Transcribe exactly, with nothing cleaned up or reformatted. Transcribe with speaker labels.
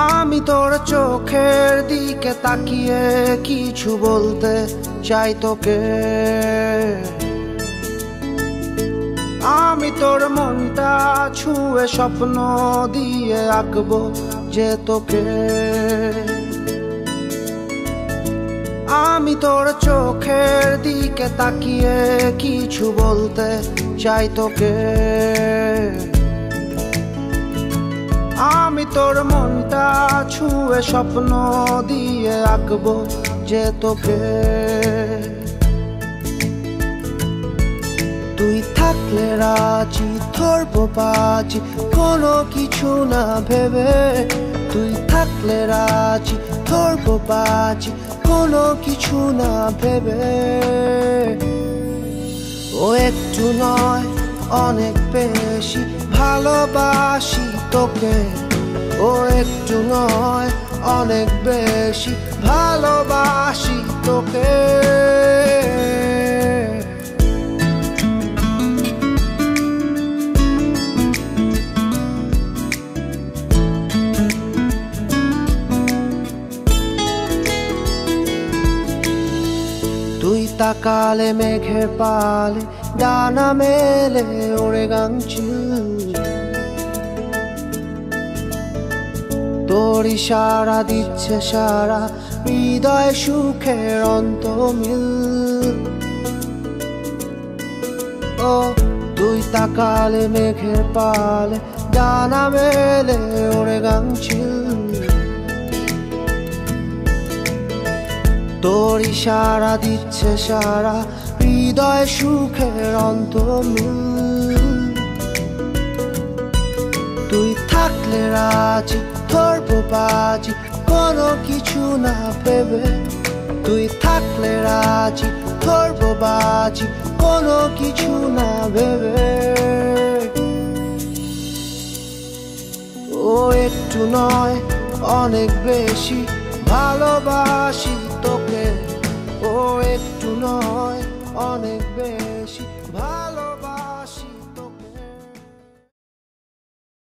Speaker 1: আমি তোর চোখের দিকে তাকিয়ে কিছু বলতে চাই তোকে। আমি তোর মনটা ছুঁয়ে স্বপ্ন দিয়ে আঁকবো যে তোকে। আমি তোর চোখের দিকে তাকিয়ে কিছু বলতে চাই তোকে। আমি তোর মনটা ছুঁয়ে স্বপ্ন দিয়ে আঁকবো যে তোকে। তুই থাকলে রাজি ধরবো বাজি কোনো কিছু না ভেবে। তুই থাকলে রাজি ধরবো বাজি কোনো কিছু না ভেবে। ও একটু নয় অনেক বেশি ভালোবাসি তোকে। ও একটু নয় অনেক বেশি ভালোবাসি তোকে। তুই তাকালে মেঘের পালে ডানা মেলে ওড়ে গাংচিল। তোর ইশারা দিচ্ছে সারা হৃদয় সুখের অন্তমিল। ও তুই তাকালে মেঘের পালে ডানা মেলে ওড়ে গাংচিল। তোর ইশারা দিচ্ছে সারা হৃদয় সুখের অন্তমিল। তুই থাকলে রাজি ধরবো বাজি কোনো কিছু না ভেবে। তুই থাকলে রাজি ধরবো বাজি কোনো কিছু না ভেবে। ও একটু নয় অনেক বেশি ভালোবাসি তোকে। ও একটু নয় অনেক বেশি